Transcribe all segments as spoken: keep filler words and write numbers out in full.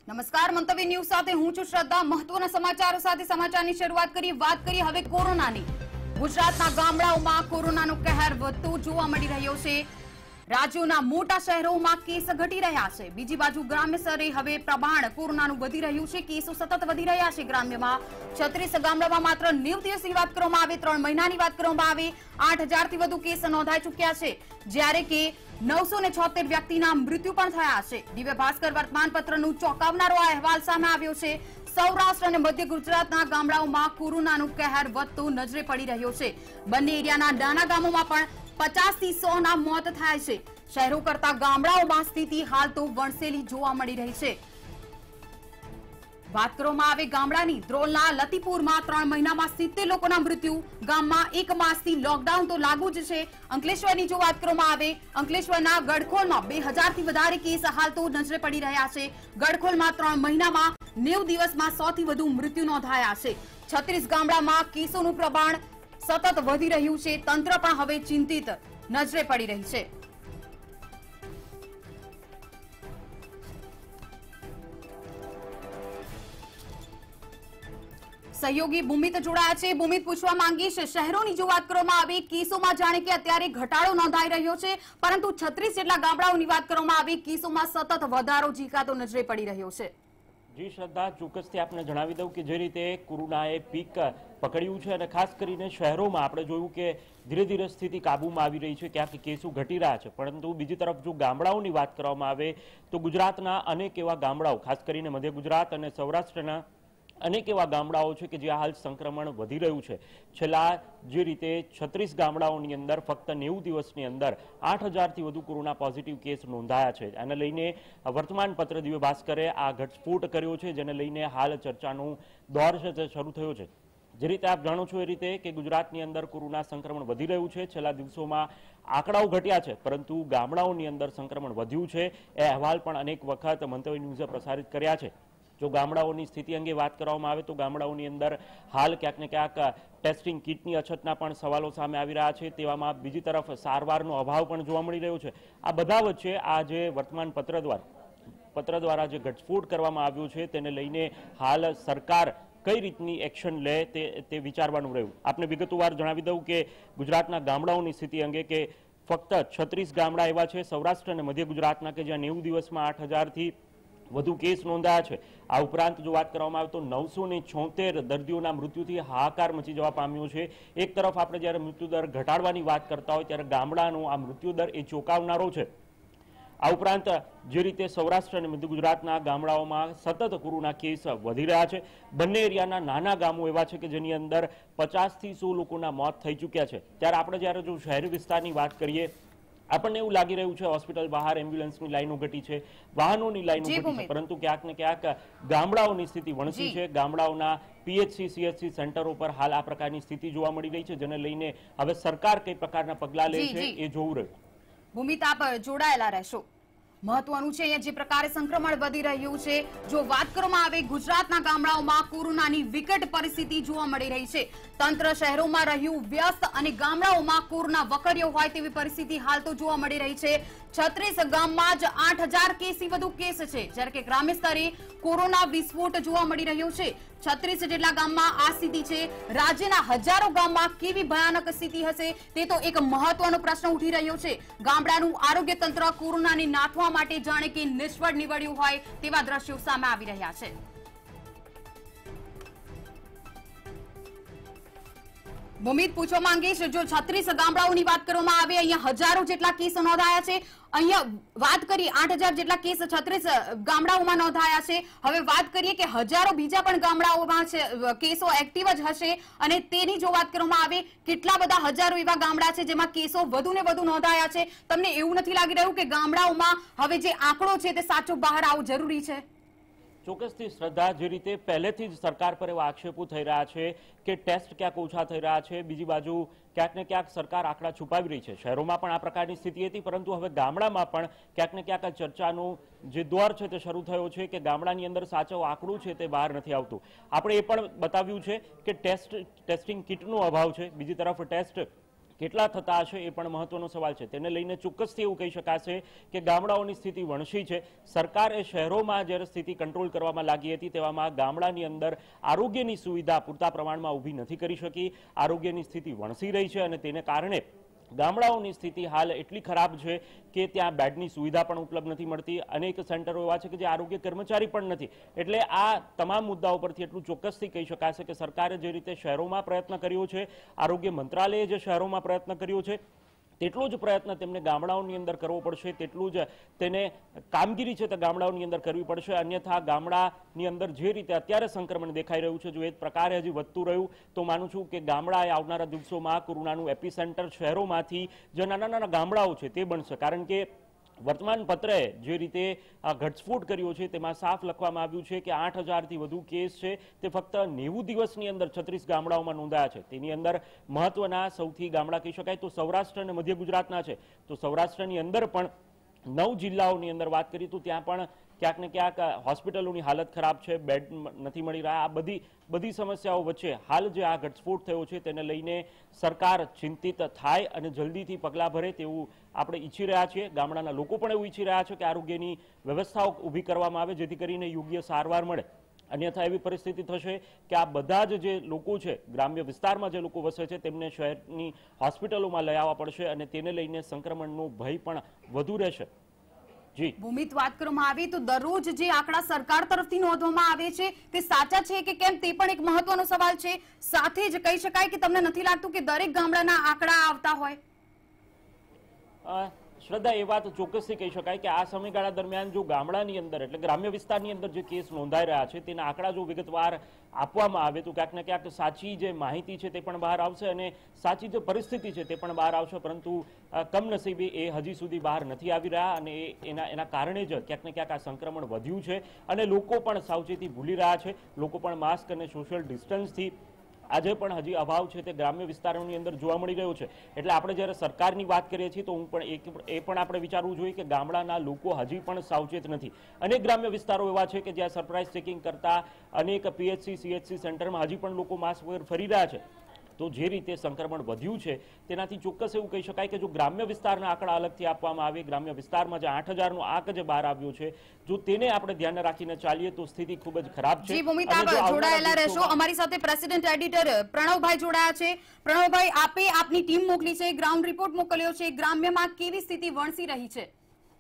નમસ્કાર, મંતવ્ય ન્યૂઝ સાથે હું છું શ્રદ્ધા। મહત્વના સમાચારો સાથે સમાચારની શરૂઆત કરી વાત કરી હવે કોરોનાની। ગુજરાતના ગામડાઓમાં કોરોનાનો કહેર વધતો જોવા મળી રહ્યો છે। રાજ્યોના મોટા શહેરોમાં કેસ ઘટી રહ્યા છે। બીજી બાજુ ગ્રામ્ય સ્તરે હવે પ્રમાણ કોરોનાનું વધી રહ્યું છે। કેસો સતત વધી રહ્યા છે। ગ્રામ્યમાં છત્રીસ ગામડામાં માત્ર નેવું દિવસની વાત કરવામાં આવે, ત્રણ મહિનાની વાત કરવામાં આવે આઠ હજારથી વધુ કેસ નોંધાઈ ચૂક્યા છે, જ્યારે કે નવસો ને છોતેર વ્યક્તિના મૃત્યુ પણ થયા છે। દિવ્ય ભાસ્કર વર્તમાનપત્રનું ચોંકાવનારો આ અહેવાલ સામે આવ્યો છે। સૌરાષ્ટ્ર અને મધ્ય ગુજરાતના ગામડાઓમાં કોરોનાનો કહેર વધતો નજરે પડી રહ્યો છે। બંને એરિયાના નાના ગામોમાં પણ પચાસ થી સો ના મોત થાય છે। શહેરો કરતા ગામડાઓમાં સ્થિતિ હાલ તો વણસેલી જોવા મળી રહી છે। વાત કરવામાં આવે ગામડાની, ધ્રોલના લતીપુરમાં ત્રણ મહિનામાં સિત્તેર લોકોના મૃત્યુ। ગામમાં એક માસથી લોકડાઉન તો લાગુ જ છે। અંકલેશ્વરની જો વાત કરવામાં આવે, અંકલેશ્વરના ગડખોલમાં બે હજાર થી વધારે કેસ હાલ તો નજરે પડી રહ્યા છે। ગડખોલમાં ત્રણ મહિનામાં નેવું દિવસમાં સો થી વધુ મૃત્યુ નોંધાયા છે। છત્રીસ ગામડામાં કેસોનું પ્રમાણ સતત વધી રહ્યું છે। તંત્ર પણ હવે ચિંતિત નજરે પડી રહી છે। સહયોગી ભૂમિત જોડાયા છે। ભૂમિત, પૂછવા માંગીશ, શહેરોની જો વાત કરવામાં આવે કેસોમાં જાણે કે અત્યારે ઘટાડો નોંધાઈ રહ્યો છે, પરંતુ છત્રીસ જેટલા ગામડાઓની વાત કરવામાં આવે કેસોમાં સતત વધારો ઝીકાતો નજરે પડી રહ્યો છે। જી શ્રદ્ધા, ચોક્કસથી આપને જણાવી દઉં કે જે રીતે કોરોનાએ પીક પકડ્યું છે અને ખાસ કરીને શહેરોમાં આપણે જોયું કે ધીરે ધીરે સ્થિતિ કાબૂમાં આવી રહી છે, ક્યાંક કેસો ઘટી રહ્યા છે, પરંતુ બીજી તરફ જો ગામડાઓની વાત કરવામાં આવે તો ગુજરાતના અનેક એવા ગામડાઓ, ખાસ કરીને મધ્ય ગુજરાત અને સૌરાષ્ટ્રના અનેક એવા ગામડાઓ છે કે જ્યાં હાલ સંક્રમણ વધી રહ્યું છે। છેલ્લા જે રીતે છત્રીસ ગામડાઓની અંદર ફક્ત નેવું દિવસની અંદર આઠ હજારથી વધુ કોરોના પોઝિટિવ કેસ નોંધાયા છે। આને લઈને વર્તમાનપત્ર દિવ્ય ભાસ્કરે આ ઘટસ્ફોટ કર્યો છે, જેને લઈને હાલ ચર્ચાનો દોર છે તે શરૂ થયો છે। જે રીતે આપ જાણો છો એ રીતે કે ગુજરાતની અંદર કોરોના સંક્રમણ વધી રહ્યું છે। છેલ્લા દિવસોમાં આંકડાઓ ઘટ્યા છે, પરંતુ ગામડાઓની અંદર સંક્રમણ વધ્યું છે। એ અહેવાલ પણ અનેક વખત મંતવ્ય ન્યૂઝે પ્રસારિત કર્યા છે। જો ગામડાઓની સ્થિતિ અંગે વાત કરવામાં આવે તો ગામડાઓની અંદર હાલ ક્યાંક ને ક્યાંક ટેસ્ટિંગ કિટની અછતના પણ સવાલો સામે આવી રહ્યા છે। તેવામાં બીજી તરફ સારવારનો અભાવ પણ જોવા મળી રહ્યો છે। આ બધા વચ્ચે આ જે વર્તમાન પત્ર દ્વારા પત્ર દ્વારા જે ઘટસ્ફોટ કરવામાં આવ્યો છે તેને લઈને હાલ સરકાર કઈ રીતની એક્શન લે તે તે વિચારવાનું રહ્યું। આપને વિગતવાર જણાવી દઉં કે ગુજરાતના ગામડાઓની સ્થિતિ અંગે કે ફક્ત છત્રીસ ગામડા એવા છે સૌરાષ્ટ્ર અને મધ્ય ગુજરાતના કે જ્યાં નેવું દિવસમાં આઠ હજારથી વધુ કેસ નોંધાયા છે। આ ઉપરાંત જો વાત કરવામાં આવે તો નવસો ને છોતેર દર્દીઓના મૃત્યુથી હાહાકાર મચી જવા પામ્યો છે। એક તરફ આપણે જ્યારે મૃત્યુદર ઘટાડવાની વાત કરતા હોય ત્યારે ગામડાનો આ મૃત્યુદર એ ચોંકાવનારો છે। આ ઉપરાંત જે રીતે સૌરાષ્ટ્ર અને મધ્ય ગુજરાતના ગામડાઓમાં સતત કોરોના કેસ વધી રહ્યા છે। બંને એરિયાના નાના ગામો એવા છે કે જેની અંદર પચાસથી સો લોકોના મોત થઈ ચૂક્યા છે। ત્યારે આપણે જ્યારે જો શહેરી વિસ્તારની વાત કરીએ, આપણને એવું લાગી રહ્યું છે હોસ્પિટલ બહાર એમ્બ્યુલન્સની લાઈનો ઘટી છે, વાહનોની લાઈનો ઘટી છે, પરંતુ ક્યાંક ને ક્યાંક ગામડાઓની સ્થિતિ વણસી છે। ગામડાઓના પીએચસી સીએચસી સેન્ટરો પર હાલ આ પ્રકારની સ્થિતિ જોવા મળી રહી છે, જેને લઈને હવે સરકાર કઈ પ્રકારના પગલાં લે છે એ જોવું રહ્યું। ભૂમિત, આપ જોડાયેલા રહેશો। મહત્વનું છે અહીંયા જે પ્રકારે સંક્રમણ વધી રહ્યું છે, જો વાત કરવામાં આવે ગુજરાતના ગામડાઓમાં કોરોનાની વિકટ પરિસ્થિતિ જોવા મળી રહી છે। તંત્ર શહેરોમાં રહ્યું વ્યસ્ત અને ગામડાઓમાં કોરોના વકર્યો હોય તેવી પરિસ્થિતિ હાલ તો જોવા મળી રહી છે। છત્રીસ ગામમાં જ આઠ હજાર કેસથી વધુ કેસ છે, જ્યારે કે ગ્રામ્ય સ્તરે કોરોના વિસ્ફોટ જોવા મળી રહ્યો છે। છત્રીસ જેટલા ગામમાં આ સ્થિતિ છે। રાજ્યના હજારો ગામમાં કેવી ભયાનક સ્થિતિ હશે તે તો એક મહત્વનો પ્રશ્ન ઉઠી રહ્યો છે। ગામડાનું આરોગ્ય તંત્ર કોરોનાને નાથવા માટે જાણે કે નિષ્ફળ નીવડ્યું હોય તેવા દ્રશ્યો સામે આવી રહ્યા છે। ભૂમિત, પૂછવા માંગીશ, જો છત્રીસ ગામડાઓની વાત કરવામાં આવે અહીંયા હજારો જેટલા કેસ નોંધાયા છે। અહીંયા વાત કરીએ આઠ હજાર જેટલા કેસ છત્રીસ ગામડાઓમાં નોંધાયા છે। હવે વાત કરીએ કે હજારો બીજા પણ ગામડાઓમાં કેસો એક્ટિવ જ હશે, અને તેની જો વાત કરવામાં આવે કેટલા બધા હજારો એવા ગામડા છે જેમાં કેસો વધુ ને વધુ નોંધાયા છે। તમને એવું નથી લાગી રહ્યું કે ગામડાઓમાં હવે જે આંકડો છે તે સાચો બહાર આવવો જરૂરી છે? ચોક્કસથી શ્રદ્ધા, જે રીતે પહેલેથી જ સરકાર પર એવા આક્ષેપો થઈ રહ્યા છે કે ટેસ્ટ ક્યાંક ઓછા થઈ રહ્યા છે, બીજી બાજુ ક્યાંક ને ક્યાંક સરકાર આંકડા છુપાવી રહી છે। શહેરોમાં પણ આ પ્રકારની સ્થિતિ હતી, પરંતુ હવે ગામડામાં પણ ક્યાંક ને ક્યાંક આ ચર્ચાનો જે દોર છે તે શરૂ થયો છે કે ગામડાની અંદર સાચો આંકડું છે તે બહાર નથી આવતું। આપણે એ પણ બતાવ્યું છે કે ટેસ્ટ ટેસ્ટિંગ કિટનો અભાવ છે, બીજી તરફ ટેસ્ટ કેટલા થતા હશે એ પણ મહત્વનો સવાલ છે. તેને લઈને ચોક્કસથી એવું કહી શકાશે કે ગામડાઓની સ્થિતિ વણસી છે. સરકારે શહેરોમાં જ્યારે સ્થિતિ કંટ્રોલ કરવામાં લાગી હતી તેવામાં ગામડાની અંદર આરોગ્યની સુવિધા પૂરતા પ્રમાણમાં ઊભી નથી કરી શકી. આરોગ્યની સ્થિતિ વણસી રહી છે અને તેને કારણે ગામડાઓની સ્થિતિ હાલ એટલી ખરાબ છે કે ત્યાં બેડની સુવિધા પણ ઉપલબ્ધ નથી મળતી. અનેક સેન્ટરો એવા છે કે જે આરોગ્ય કર્મચારી પણ નથી. એટલે આ તમામ મુદ્દાઓ પરથી એટલું ચોક્કસથી કહી શકાશે કે સરકારે જે રીતે શહેરોમાં પ્રયત્ન કર્યો છે, આરોગ્ય મંત્રાલયે જે શહેરોમાં પ્રયત્ન કર્યો છે, તેટલો જ પ્રયત્ન તેમને ગામડાઓની અંદર કરવો પડશે. તેટલું જ તેને કામગીરી છે તે ગામડાઓની અંદર કરવી પડશે. અન્યથા ગામડાની અંદર જે રીતે અત્યારે સંક્રમણ દેખાઈ રહ્યું છે, જો એ પ્રકારે હજી વધતું રહ્યું તો માનું છું કે ગામડાએ આવનારા દિવસોમાં કોરોનાનું એપી સેન્ટર શહેરોમાંથી જે નાના નાના ગામડાઓ છે તે બનશે. કારણ કે વર્તમાન પત્રએ જે રીતે ઘટસ્ફોટ કર્યો છે તેમાં સાફ લખવામાં આવ્યું છે કે આઠ હજારથી વધુ કેસ છે તે ફક્ત નેવું દિવસની અંદર છત્રીસ ગામડાઓમાં નોંધાયા છે. તેની અંદર મહત્વના સૌથી ગામડા કહી શકાય તો સૌરાષ્ટ્ર અને મધ્ય ગુજરાતના છે. તો સૌરાષ્ટ્રની અંદર પણ નવ જિલ્લાઓની અંદર વાત કરીએ તો ત્યાં પણ ક્યાંક ને ક્યાંક હોસ્પિટલોની હાલત ખરાબ છે, બેડ નથી મળી રહ્યા. આ બધી બધી સમસ્યાઓ વચ્ચે હાલ જે આ ઘટસ્ફોટ થયો છે તેને લઈને સરકાર ચિંતિત થાય અને જલ્દીથી પગલાં ભરે તેવું આપણે ઈચ્છી રહ્યા છીએ. ગામડાના લોકો પણ એવું ઈચ્છી રહ્યા છે કે આરોગ્યની વ્યવસ્થાઓ ઊભી કરવામાં આવે જેથી કરીને યોગ્ય સારવાર મળે. અન્યથા એવી પરિસ્થિતિ થશે કે આ બધા જ જે લોકો છે, ગ્રામ્ય વિસ્તારમાં જે લોકો વસે છે, તેમને શહેરની હોસ્પિટલોમાં લઈ આવવા પડશે અને તેને લઈને સંક્રમણનો ભય પણ વધુ રહેશે. ભૂમિત, વાત કરવામાં આવી તો દરરોજ જે આંકડા સરકાર તરફથી નોંધવામાં આવે છે તે સાચા છે કે કેમ તે પણ એક મહત્વનો સવાલ છે. સાથે જ કહી શકાય કે તમને નથી લાગતું કે દરેક ગામડાના આંકડા આવતા હોય? શ્રદ્ધા, એ વાત ચોક્કસથી કહી શકાય કે આ સમયગાળા દરમિયાન જો ગામડાની અંદર એટલે ગ્રામ્ય વિસ્તારની અંદર જે કેસ નોંધાઈ રહ્યા છે તેના આંકડા જો વિગતવાર આપવામાં આવે તો ક્યાંક ને ક્યાંક સાચી જે માહિતી છે તે પણ બહાર આવશે અને સાચી જે પરિસ્થિતિ છે તે પણ બહાર આવશે. પરંતુ કમનસીબે એ હજી સુધી બહાર નથી આવી રહ્યા અને એના એના કારણે જ ક્યાંક ને ક્યાંક આ સંક્રમણ વધ્યું છે અને લોકો પણ સાવચેતી ભૂલી રહ્યા છે. લોકો પણ માસ્ક અને સોશિયલ ડિસ્ટન્સથી આજે પણ હજી અભાવ છે તે ગ્રામ્ય વિસ્તારોની અંદર જોવા મળી રહ્યો છે. એટલે આપણે જ્યારે સરકારની વાત કરીએ છીએ તો હું પણ એક એ પણ આપણે વિચારવું જોઈએ કે ગામડાના લોકો હજી પણ સાવચેત નથી. અનેક ગ્રામ્ય વિસ્તારો એવા છે કે જ્યાં સરપ્રાઇઝ ચેકિંગ કરતા અનેક પીએચસી સીએચસી સેન્ટરમાં હજી પણ લોકો માસ્ક વગર ફરી રહ્યા છે. તો જે રીતે સંક્રમણ વધ્યું છે તેનાથી ચોક્કસ એવું કહી શકાય કે જો ગ્રામ્ય વિસ્તારના આંકડા અલગથી આપવામાં આવે, ગ્રામ્ય વિસ્તારમાં જે આઠ હજારનો આંક જે બહાર આવ્યો છે, જો તેને આપણે ધ્યાન રાખીને ચાલીએ તો સ્થિતિ ખૂબ જ ખરાબ છે. જી ભૂમિત, આપ જોડાયેલા રહેશો. અમારી સાથે પ્રેસિડેન્ટ એડિટર પ્રણવભાઈ જોડાયા છે. પ્રણવભાઈ, આપે આપની ટીમ મોકલી છે, ગ્રાઉન્ડ રિપોર્ટ મોકલ્યો છે. ગ્રામ્યમાં કેવી સ્થિતિ વણસી રહી છે?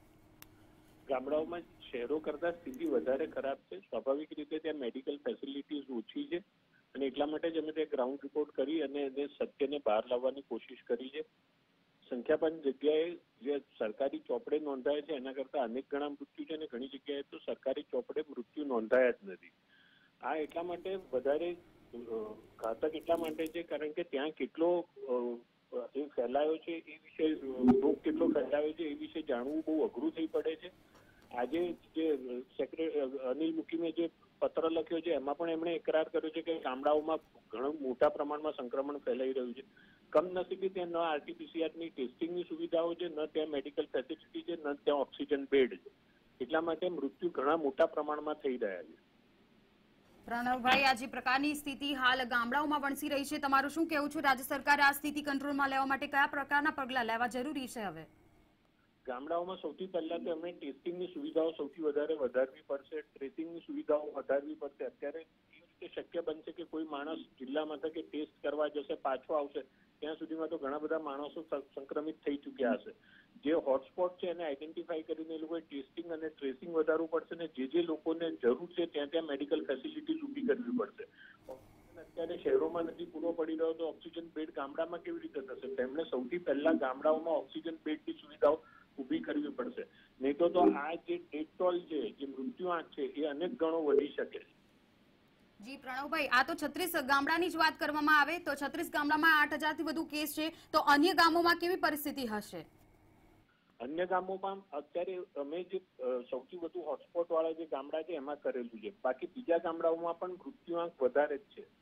ગામડાઓમાં શહેરો કરતા સ્થિતિ વધારે ખરાબ છે. સ્વાભાવિક રીતે ત્યાં મેડિકલ ફેસિલિટીઝ ઓછી છે અને એટલા માટે જ અમે તે ગ્રાઉન્ડ રિપોર્ટ કરી અને એને સત્યને બહાર લાવવાની કોશિશ કરી છે. સંખ્યાબંધ જગ્યાએ જે સરકારી ચોપડે નોંધાય છે એના કરતા અનેક ગણા મૃત્યુ છે અને ઘણી જગ્યાએ તો સરકારી ચોપડે મૃત્યુ નોંધાયા જ નથી. આ એટલા માટે વધારે ઘાતક એટલા માટે છે કારણ કે ત્યાં કેટલો એ ફેલાયો છે એ વિશે, રોગ કેટલો ફેલાયો છે એ વિશે જાણવું બહુ અઘરું થઈ પડે છે. આજે જે સેક્રેટરી અનિલ મુકીમે જે પત્ર લખ્યો છે એમાં પણ એમણે એકરાર કર્યો છે કે ગામડાઓમાં ઘણું મોટા પ્રમાણમાં સંક્રમણ ફેલાઈ રહ્યું છે. કમનસીબે ત્યાં ન આરટીપીસીઆરની ટેસ્ટિંગની સુવિધાઓ છે, ન ત્યાં મેડિકલ ફેસિલિટી છે, ન ત્યાં ઓક્સિજન બેડ છે. એટલા માટે મૃત્યુ ઘણા મોટા પ્રમાણમાં થઈ રહ્યા છે. પ્રણવભાઈ, આ જે પ્રકારની સ્થિતિ હાલ ગામડાઓમાં વણસી રહી છે, તમારું શું કહેવું છે? રાજ્ય સરકારે આ સ્થિતિ કંટ્રોલમાં લેવા માટે કયા પ્રકારના પગલાં લેવા જરૂરી છે? હવે ગામડાઓમાં સૌથી પહેલા તો એમણે ટેસ્ટિંગની સુવિધાઓ સૌથી વધારે વધારવી પડશે, ટ્રેસિંગની સુવિધાઓ વધારવી પડશે. અત્યારે એ રીતે શક્ય બનશે કે કોઈ માણસ જિલ્લામાં કે ટેસ્ટ કરવા જશે, પાછો આવશે, ત્યાં સુધીમાં તો ઘણા બધા માણસો સંક્રમિત થઈ ચૂક્યા હશે. જે હોટસ્પોટ છે એને આઈડેન્ટિફાઈ કરીને એ લોકોએ ટેસ્ટિંગ અને ટ્રેસિંગ વધારવું પડશે ને જે જે લોકોને જરૂર છે ત્યાં ત્યાં મેડિકલ ફેસિલિટીઝ ઊભી કરવી પડશે. અત્યારે શહેરોમાં નથી પૂરો પડી રહ્યો તો ઓક્સિજન બેડ ગામડામાં કેવી રીતે થશે? તેમણે સૌથી પહેલા ગામડાઓમાં ઓક્સિજન બેડની સુવિધાઓ ઊભી કરવી પડશે. નહીં તો તો આ જે ડેથ ટોલ છે, જે મૃત્યુ આંક છે એ અનેક ગણો વધી શકે. જી પ્રણવભાઈ, આ તો છત્રીસ ગામડાની જ વાત કરવામાં આવે તો છત્રીસ ગામડામાં આઠ હજાર થી વધુ કેસ છે, તો અન્ય ગામોમાં કેવી પરિસ્થિતિ હશે? અન્ય ગામોમાં અત્યારે અમે જે સૌથી વધુ હોટસ્પોટ વાળા જે ગામડા છે એમાં કરેલું છે. બાકી બીજા ગામડાઓમાં પણ મૃત્યુઆંક વધારે જ છે.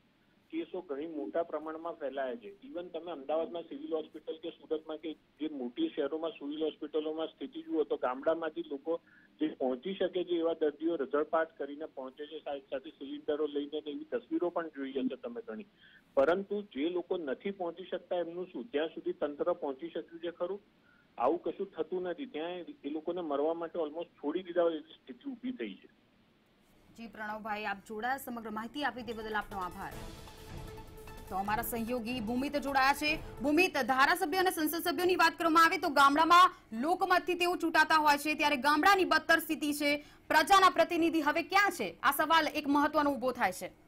કેસો ઘણી મોટા પ્રમાણમાં ફેલાયા છે. ઇવન તમે અમદાવાદમાં સિવિલ હોસ્પિટલ કે સુરતમાં કે જે મોટી શહેરોમાં સિવિલ હોસ્પિટલોમાં સ્થિતિ જુઓ તો ગામડામાંથી લોકો જે પહોંચી શકે છે એવા દર્દીઓ રઝળપાટ કરીને પહોંચે છે, સાથે સિલિન્ડરો લઈને એવી તસવીરો પણ જોઈ હશે તમે ઘણી. પરંતુ જે લોકો નથી પહોંચી શકતા એમનું શું? ત્યાં સુધી તંત્ર પહોંચી શક્યું છે ખરું? આવું કશું થતું નથી. ત્યાં એ લોકોને મરવા માટે ઓલમોસ્ટ છોડી દીધા એવી સ્થિતિ ઊભી થઈ છે. જી પ્રણવભાઈ, આપ જોડાયા, સમગ્ર માહિતી આપી તે બદલ આપનો આભાર. તો અમારા સહયોગી ભૂમિત જોડાયા છે. ભૂમિત, ધારાસભ્ય અને સંસદ સભ્યોની વાત કરવામાં આવે તો ગામડામાં લોકમતથી તેઓ ચૂંટાતા હોય છે, ત્યારે ગામડાની બદતર સ્થિતિ છે. પ્રજાના પ્રતિનિધિ હવે ક્યાં છે? આ સવાલ એક મહત્વનો ઉભો થાય છે.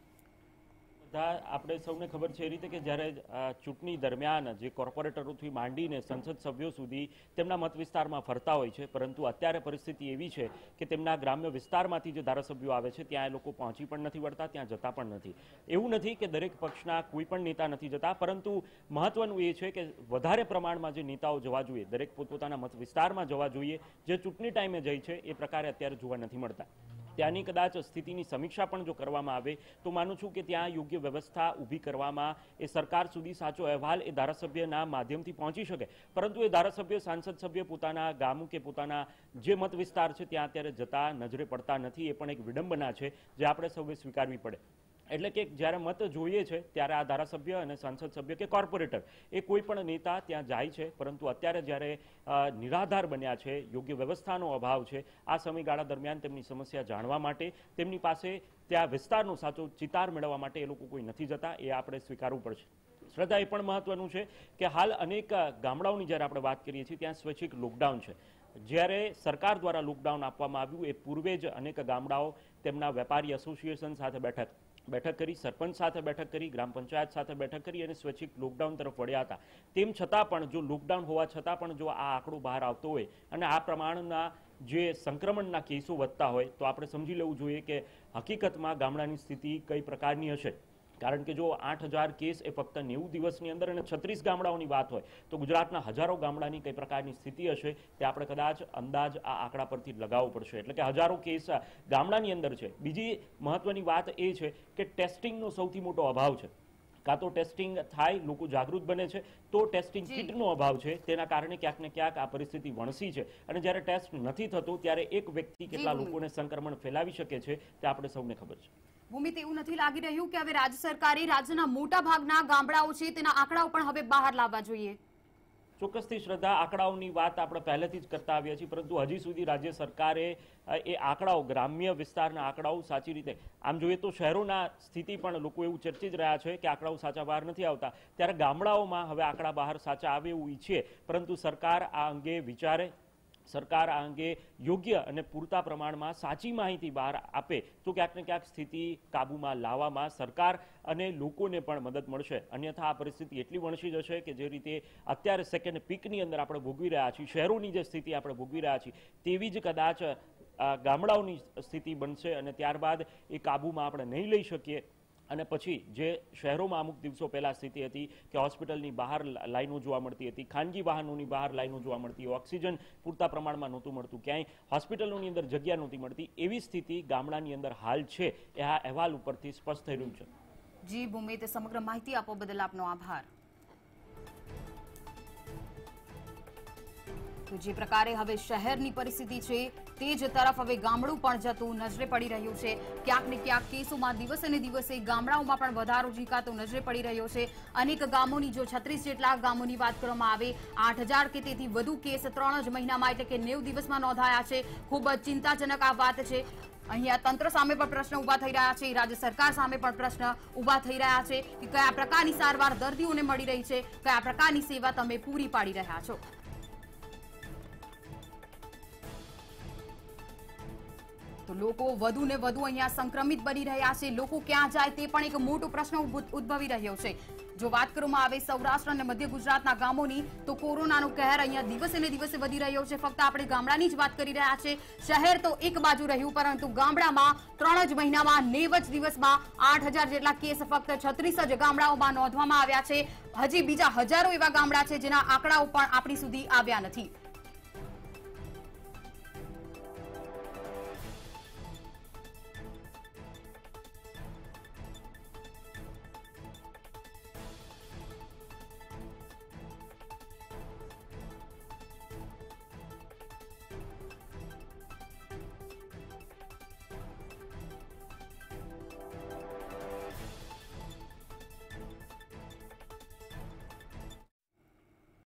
આપણે સૌને ખબર છે એ રીતે કે જ્યારે ચૂંટણી દરમિયાન જે કોર્પોરેટરોથી માંડીને સંસદ સભ્યો સુધી તેમના મત વિસ્તારમાં ફરતા હોય છે, પરંતુ અત્યારે પરિસ્થિતિ એવી છે કે તેમના ગ્રામ્ય વિસ્તારમાંથી જે ધારાસભ્યો આવે છે ત્યાં એ લોકો પહોંચી પણ નથી વળતા, ત્યાં જતા પણ નથી. એવું નથી કે દરેક પક્ષના કોઈ પણ નેતા નથી જતા, પરંતુ મહત્વનું એ છે કે વધારે પ્રમાણમાં જે નેતાઓ જવા જોઈએ, દરેક પોતપોતાના મત વિસ્તારમાં જવા જોઈએ, જે ચૂંટણી ટાઈમે જાય છે એ પ્રકારે અત્યારે જોવા નથી મળતા. ત્યાંની કદાચ સ્થિતિની સમીક્ષા પણ જો કરવામાં આવે તો માનું છું કે ત્યાં યોગ્ય વ્યવસ્થા ઊભી કરવામાં એ સરકાર સુધી સાચો અહેવાલ એ ધારાસભ્યના માધ્યમથી પહોંચી શકે, પરંતુ એ ધારાસભ્ય, સાંસદ સભ્ય પોતાના ગામ કે પોતાના જે મત વિસ્તાર છે ત્યાં અત્યારે જતા નજરે પડતા નથી. એ પણ એક વિડંબના છે જે આપણે સૌએ સ્વીકારવી પડે. એટલે કે જ્યારે મત જોઈએ છે ત્યારે આ ધારાસભ્ય અને સાંસદ સભ્ય કે કોર્પોરેટર એ કોઈ પણ નેતા ત્યાં જાય છે, પરંતુ અત્યારે જ્યારે નિરાધાર બન્યા છે, યોગ્ય વ્યવસ્થાનો અભાવ છે, આ સમયગાળા દરમિયાન તેમની સમસ્યા જાણવા માટે, તેમની પાસે ત્યાં વિસ્તારનો સાચો ચિતાર મેળવવા માટે એ લોકો કોઈ નથી જતા. એ આપણે સ્વીકારવું પડશે. શ્રદ્ધા, એ પણ મહત્વનું છે કે હાલ અનેક ગામડાઓની જ્યારે આપણે વાત કરીએ છીએ ત્યાં સ્વૈચ્છિક લોકડાઉન છે. જ્યારે સરકાર દ્વારા લોકડાઉન આપવામાં આવ્યું એ પૂર્વે જ અનેક ગામડાઓ તેમના વેપારી એસોસિએશન સાથે બેઠક બેઠક કરી, સરપંચ સાથે બેઠક કરી, ગ્રામ પંચાયત સાથે બેઠક કરી અને સ્વૈચ્છિક લોકડાઉન તરફ વળ્યા હતા. તેમ છતાં પણ જો લોકડાઉન હોવા છતાં પણ જો આ આંકડો બહાર આવતો હોય અને આ પ્રમાણના જે સંક્રમણના કેસો વધતા હોય તો આપણે સમજી લેવું જોઈએ કે હકીકતમાં ગામડાની સ્થિતિ કઈ પ્રકારની હશે. કારણ કે જો આઠ હજાર કેસ એ ફક્ત નેવું દિવસની અંદર અને છત્રીસ ગામડાઓની વાત હોય તો ગુજરાતના હજારો ગામડાની કઈ પ્રકારની સ્થિતિ હશે તે આપણે કદાચ અંદાજ આ આંકડા પરથી લગાવવો પડશે. એટલે કે હજારો કેસ ગામડાની અંદર છે. બીજી મહત્વની વાત એ છે કે ટેસ્ટિંગનો સૌથી મોટો અભાવ છે. કાં તો ટેસ્ટિંગ થાય, લોકો જાગૃત બને છે, તો ટેસ્ટિંગ કિટનો અભાવ છે, તેના કારણે ક્યાંક ને ક્યાંક આ પરિસ્થિતિ વણસી છે. અને જ્યારે ટેસ્ટ નથી થતો ત્યારે એક વ્યક્તિ કેટલા લોકોને સંક્રમણ ફેલાવી શકે છે તે આપણે સૌને ખબર છે. ભૂમિત, એવું નથી લાગી રહ્યું કે હવે રાજ્ય સરકારે રાજ્યના મોટા ભાગના ગામડાઓ છે તેના આંકડાઓ પણ હવે બહાર લાવવા જોઈએ? ચોક્કસથી શ્રદ્ધા, આંકડાઓની વાત આપણે પહેલેથી જ કરતા આવ્યા છીએ, પરંતુ હજી સુધી રાજ્ય સરકારે એ આંકડાઓ, ગ્રામ્ય વિસ્તારના આંકડાઓ સાચી રીતે, આમ જોઈએ તો શહેરોના સ્થિતિ પણ લોકો એવું ચર્ચી જ રહ્યા છે કે આંકડાઓ સાચા બહાર નથી આવતા, ત્યારે ગામડાઓમાં હવે આંકડા બહાર સાચા આવે એવું ઈચ્છે, પરંતુ સરકાર આ અંગે વિચારે, સરકાર આ અંગે યોગ્ય અને પૂરતા પ્રમાણમાં સાચી માહિતી બહાર આપે તો ક્યાંક ને ક્યાંક સ્થિતિ કાબૂમાં લાવવામાં સરકાર અને લોકોને પણ મદદ મળશે. અન્યથા આ પરિસ્થિતિ એટલી વણસી જશે કે જે રીતે અત્યારે સેકન્ડ પીકની અંદર આપણે ભોગવી રહ્યા છીએ, શહેરોની જે સ્થિતિ આપણે ભોગવી રહ્યા છીએ તેવી જ કદાચ ગામડાઓની સ્થિતિ બનશે અને ત્યારબાદ એ કાબૂમાં આપણે નહીં લઈ શકીએ. અને પછી જે શહેરોમાં અમુક દિવસો પહેલા સ્થિતિ હતી કે હોસ્પિટલની બહાર લાઈનો જોવા મળતી હતી, ખાનગી વાહનોની બહાર લાઈનો જોવા મળતી, ઓક્સિજન પૂરતા પ્રમાણમાં નહોતું મળતું, ક્યાંય હોસ્પિટલોની અંદર જગ્યા નહોતી મળતી, એવી સ્થિતિ ગામડાની અંદર હાલ છે. એ આ અહેવાલ ઉપરથી સ્પષ્ટ થઈ રહ્યું છે. જી ભૂમિત, સમગ્ર માહિતી આપવા બદલ આપનો આભાર. તો જે પ્રકારે હવે શહેરની પરિસ્થિતિ છે તે જ તરફ હવે ગામડું પણ જતું નજરે પડી રહ્યું છે. ક્યાંક ને ક્યાંક કેસોમાં દિવસે ને દિવસે ગામડાઓમાં પણ વધારો ઝીંકાતો નજરે પડી રહ્યો છે. અનેક ગામોની જો છત્રીસ જેટલા ગામોની વાત કરવામાં આવે, આઠ હજાર કે તેથી વધુ કેસ ત્રણ જ મહિનામાં એટલે કે નેવું દિવસમાં નોંધાયા છે. ખૂબ જ ચિંતાજનક આ વાત છે. અહીંયા તંત્ર સામે પણ પ્રશ્ન ઉભા થઈ રહ્યા છે, રાજ્ય સરકાર સામે પણ પ્રશ્ન ઉભા થઈ રહ્યા છે કે કયા પ્રકારની સારવાર દર્દીઓને મળી રહી છે, કયા પ્રકારની સેવા તમે પૂરી પાડી રહ્યા છો. તો લોકો વધુ ને વધુ અહીંયા સંક્રમિત બની રહ્યા છે. લોકો ક્યાં જાય તે પણ એક મોટો પ્રશ્ન ઉદ્ભવી રહ્યો છે. જો વાત કરવામાં આવે સૌરાષ્ટ્ર અને મધ્ય ગુજરાતના ગામોની તો કોરોનાનો કહેર અહીંયા દિવસે ને દિવસે વધી રહ્યો છે. ફક્ત આપણે ગામડાની જ વાત કરી રહ્યા છે. શહેર તો એક બાજુ રહ્યું, પરંતુ ગામડામાં ત્રણ જ મહિનામાં નેવ જ દિવસમાં આઠ હજાર જેટલા કેસ ફક્ત છત્રીસ જ ગામડાઓમાં નોંધવામાં આવ્યા છે. હજી બીજા હજારો એવા ગામડા છે જેના આંકડાઓ પણ આપણી સુધી આવ્યા નથી.